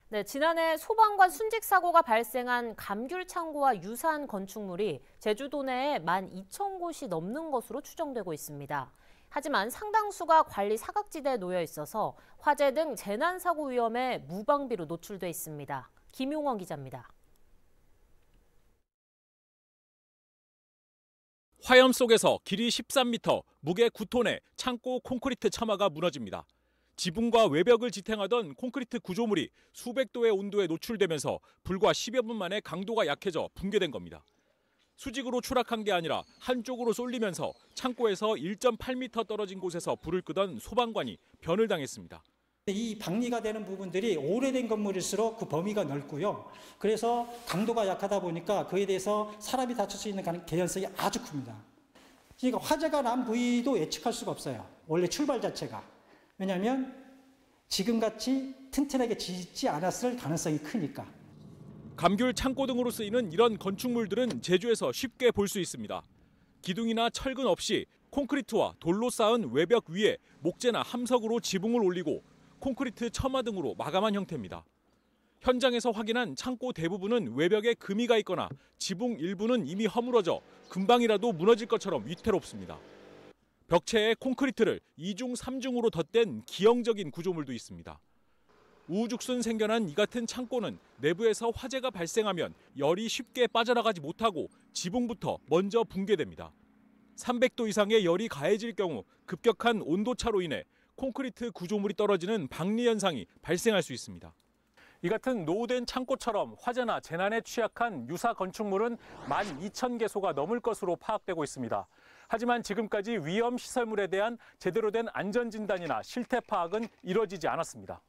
네, 지난해 소방관 순직 사고가 발생한 감귤 창고와 유사한 건축물이 제주도 내에 12,000곳이 넘는 것으로 추정되고 있습니다. 하지만 상당수가 관리 사각지대에 놓여 있어서 화재 등 재난 사고 위험에 무방비로 노출돼 있습니다. 김용원 기자입니다. 화염 속에서 길이 13m, 무게 9톤의 창고 콘크리트 처마가 무너집니다. 지붕과 외벽을 지탱하던 콘크리트 구조물이 수백 도의 온도에 노출되면서 불과 10여 분 만에 강도가 약해져 붕괴된 겁니다. 수직으로 추락한 게 아니라 한쪽으로 쏠리면서 창고에서 1.8m 떨어진 곳에서 불을 끄던 소방관이 변을 당했습니다. 이 방리가 되는 부분들이 오래된 건물일수록 그 범위가 넓고요. 그래서 강도가 약하다 보니까 그에 대해서 사람이 다칠 수 있는 개연성이 아주 큽니다. 그러니까 화재가 난 부위도 예측할 수가 없어요. 원래 출발 자체가. 왜냐하면 지금같이 튼튼하게 짓지 않았을 가능성이 크니까. 감귤 창고 등으로 쓰이는 이런 건축물들은 제주에서 쉽게 볼 수 있습니다. 기둥이나 철근 없이 콘크리트와 돌로 쌓은 외벽 위에 목재나 함석으로 지붕을 올리고 콘크리트 처마 등으로 마감한 형태입니다. 현장에서 확인한 창고 대부분은 외벽에 금이가 있거나 지붕 일부는 이미 허물어져 금방이라도 무너질 것처럼 위태롭습니다. 벽체에 콘크리트를 2중, 3중으로 덧댄 기형적인 구조물도 있습니다. 우후죽순 생겨난 이 같은 창고는 내부에서 화재가 발생하면 열이 쉽게 빠져나가지 못하고 지붕부터 먼저 붕괴됩니다. 300도 이상의 열이 가해질 경우 급격한 온도차로 인해 콘크리트 구조물이 떨어지는 방리 현상이 발생할 수 있습니다. 이 같은 노후된 창고처럼 화재나 재난에 취약한 유사 건축물은 12,000개소가 넘을 것으로 파악되고 있습니다. 하지만 지금까지 위험 시설물에 대한 제대로 된 안전 진단이나 실태 파악은 이뤄지지 않았습니다.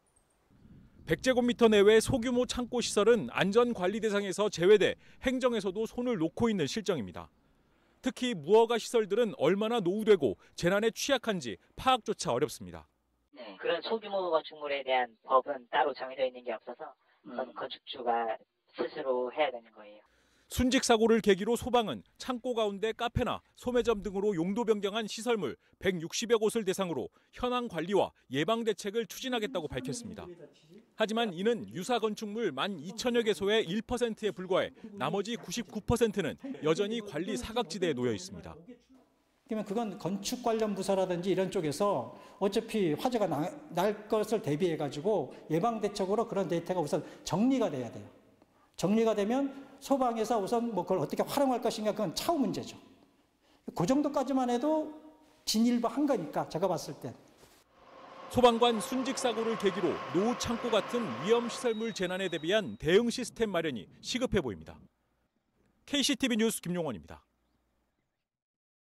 100제곱미터 내외 소규모 창고 시설은 안전 관리 대상에서 제외돼 행정에서도 손을 놓고 있는 실정입니다. 특히 무허가 시설들은 얼마나 노후되고 재난에 취약한지 파악조차 어렵습니다. 네, 그런 소규모 건축물에 대한 법은 따로 정해져 있는 게 없어서 그건 건축주가 스스로 해야 되는 거예요. 순직 사고를 계기로 소방은 창고 가운데 카페나 소매점 등으로 용도 변경한 시설물 160여 곳을 대상으로 현황 관리와 예방 대책을 추진하겠다고 밝혔습니다. 하지만 이는 유사 건축물 12,000여 개소의 1%에 불과해 나머지 99%는 여전히 관리 사각지대에 놓여 있습니다. 그러면 그건 건축 관련 부서라든지 이런 쪽에서 어차피 화재가 날 것을 대비해가지고 예방 대책으로 그런 데이터가 우선 정리가 돼야 돼요. 정리가 되면 소방에서 우선 그걸 어떻게 활용할 것인가 그건 차후 문제죠. 그 정도까지만 해도 진일보한 거니까 제가 봤을 때. 소방관 순직 사고를 계기로 노후 창고 같은 위험 시설물 재난에 대비한 대응 시스템 마련이 시급해 보입니다. KCTV 뉴스 김용원입니다.